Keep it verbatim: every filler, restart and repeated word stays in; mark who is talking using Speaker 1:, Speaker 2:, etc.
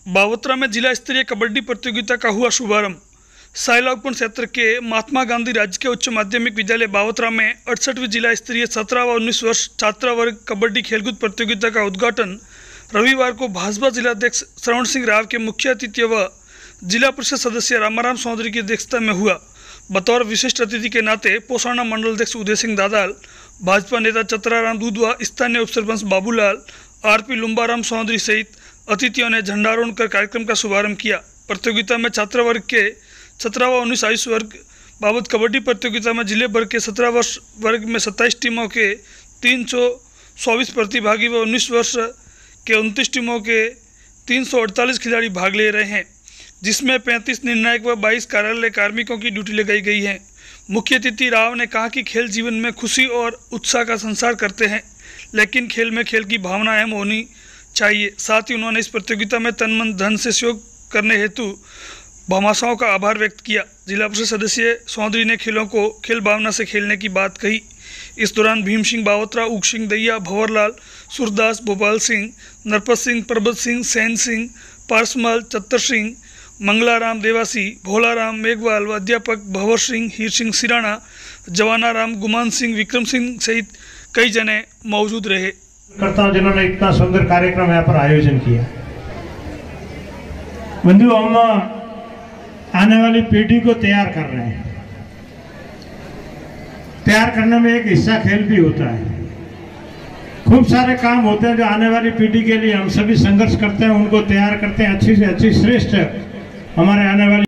Speaker 1: बावत्रा में जिला स्तरीय कबड्डी प्रतियोगिता का हुआ शुभारंभ। साइलागपुर क्षेत्र के महात्मा गांधी राजकीय उच्च माध्यमिक विद्यालय बावत्रा में अड़सठवीं जिला स्तरीय सत्रह व उन्नीस वर्ष छात्रा वर्ग कबड्डी खेलकूद प्रतियोगिता का उद्घाटन रविवार को भाजपा जिलाध्यक्ष श्रवण सिंह राव के मुख्य अतिथि व जिला परिषद सदस्य रामाराम चौधरी की अध्यक्षता में हुआ। बतौर विशिष्ट अतिथि के नाते पोषाणा मंडल अध्यक्ष उदय सिंह दादाल, भाजपा नेता चतराराम दूधवा, स्थानीय उप सरपंच बाबूलाल, आरपी लुम्बाराम चौधरी सहित अतिथियों ने झंडारोहण कर कार्यक्रम का शुभारंभ किया। प्रतियोगिता में छात्र वर्ग के सत्रह व उन्नीस आयु वर्ग बाबत कबड्डी प्रतियोगिता में जिले भर के सत्रह वर्ष वर्ग में सत्ताईस टीमों के तीन सौ चौबीस प्रतिभागी व उन्नीस वर्ष के उनतीस टीमों के तीन सौ अड़तालीस खिलाड़ी भाग ले रहे हैं, जिसमें पैंतीस निर्णायक व बाईस कार्यालय कार्मिकों की ड्यूटी लगाई गई है। मुख्य अतिथि राव ने कहा कि खेल जीवन में खुशी और उत्साह का संचार करते हैं, लेकिन खेल में खेल की भावना अहम होनी चाहिए। साथ ही उन्होंने इस प्रतियोगिता में तन मन धन से सहयोग करने हेतु भामाशाओं का आभार व्यक्त किया। जिला परिषद सदस्य चौधरी ने खेलों को खेल भावना से खेलने की बात कही। इस दौरान भीम सिंह बावत्रा, उग सिंह दैया, भंवरलाल, सूरदास, भोपाल सिंह, नरपत सिंह, प्रबत सिंह, सैन सिंह, पारसमल, चत्तर सिंह, मंगलाराम देवासी, भोलाराम मेघवाल व अध्यापक भंवर सिंह, हीर सिंह सिराना, जवानाराम, गुमान सिंह, विक्रम सिंह सहित कई जने मौजूद रहे।
Speaker 2: करता हूं जिन्होंने इतना सुंदर कार्यक्रम यहाँ पर आयोजन किया। बंधु, हम आने वाली पीढ़ी को तैयार कर रहे हैं। तैयार करने में एक हिस्सा खेल भी होता है। खूब सारे काम होते हैं जो आने वाली पीढ़ी के लिए हम सभी संघर्ष करते हैं, उनको तैयार करते हैं, अच्छी से अच्छी श्रेष्ठ हमारे आने वाली